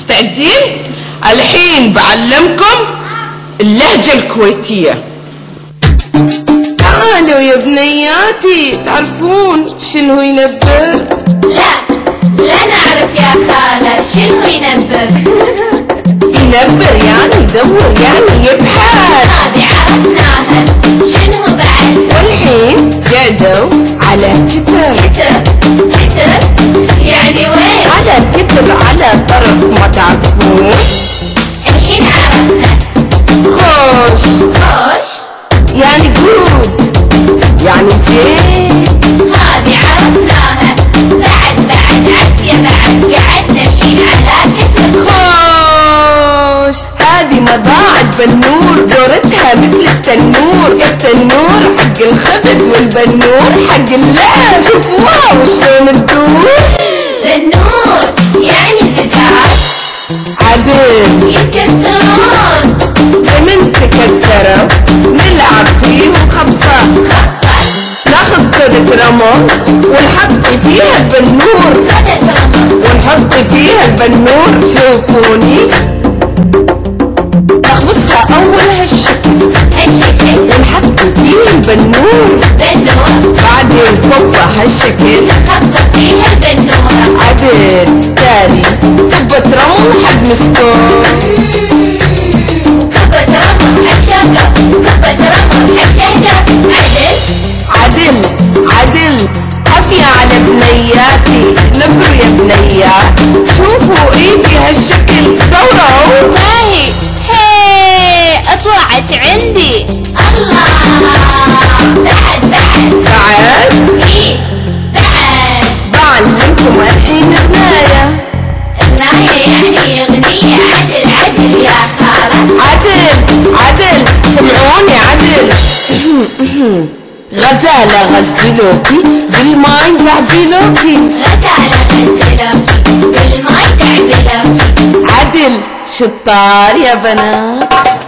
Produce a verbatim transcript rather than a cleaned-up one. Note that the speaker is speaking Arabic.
مستعدين؟ الحين بعلمكم اللهجة الكويتية. تعالوا يا بنياتي، تعرفون شنو ينبر؟ لا لا نعرف يا خالة، شنو ينبر؟ ينبر يعني يدور، يعني يبحث. هذه عرفناها، شنو بعد؟ والحين قعدوا على كتر. كتر كتر يعني وين؟ على كتر، على طرف ما تعرفون. الحين عرفنا. خوش خوش يعني جود، يعني زين. هذه عرفناها. بعد بعد عافية، بعد قعدنا الحين على كتر. خوش هذه مضاعة بنور، دورتها مثل التنور. التنور حق الخبز والبنور حق اللحم. شوفوها وشلون تدور. النور يعني زجاج. عدل يتكسرون. ومن تكسروا نلعب فيه خبصة. خبصة ناخذ كرة رمل ونحط فيها البنور. خدت رمل ونحط فيها البنور. شوفوني نخبصها أول هالشكل هالشكل. ونحط فيه البنور. بنور بعدين فوقها هالشكل خبصة فيها البنورة. عدل تالي كبة رمل حق مسكون. كبة رمل حق شقة. كبة رمل حق شقة. عدل عدل عدل عافية على بنياتي. نبروا يا بنيات، شوفوا ايدي هالشكل دوروا. باهي. هي طلعت عندي. الله. بعد بعد بعد ايه بعد. بعلمكم الحين غناية. غناية يعني أغنية. عدل عدل يا خالة. عدل عدل سمعوني عدل. غزالة غزلوكي بالماي بعدلوكي. غزالة غزلوكي بالماي تعبلوكي. عدل شطار يا بنات.